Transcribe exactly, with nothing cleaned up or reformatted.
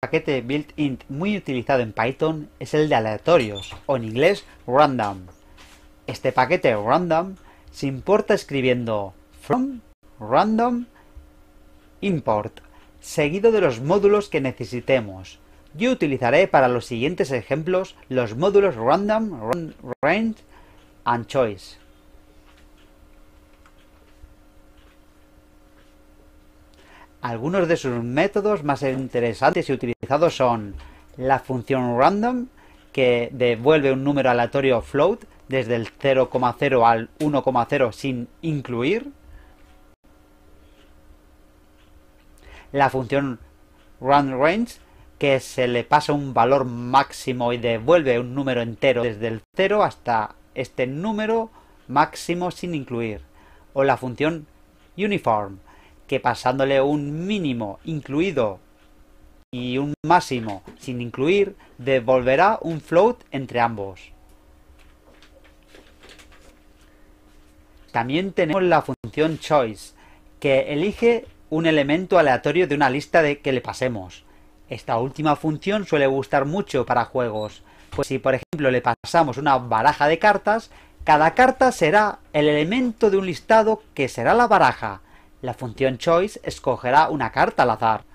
paquete built-in muy utilizado en Python es el de aleatorios, o en inglés random. Este paquete random se importa escribiendo from random import, seguido de los módulos que necesitemos. Yo utilizaré para los siguientes ejemplos los módulos random, range and choice. Algunos de sus métodos más interesantes y utilizados son la función random, que devuelve un número aleatorio float desde el cero coma cero al uno coma cero sin incluir. La función runRange, que se le pasa un valor máximo y devuelve un número entero desde el cero hasta este número máximo sin incluir. O la función uniform, que pasándole un mínimo incluido y un máximo sin incluir, devolverá un float entre ambos. También tenemos la función choice, que elige un elemento aleatorio de una lista de que le pasemos. Esta última función suele gustar mucho para juegos, pues si por ejemplo le pasamos una baraja de cartas, cada carta será el elemento de un listado que será la baraja. La función choice escogerá una carta al azar.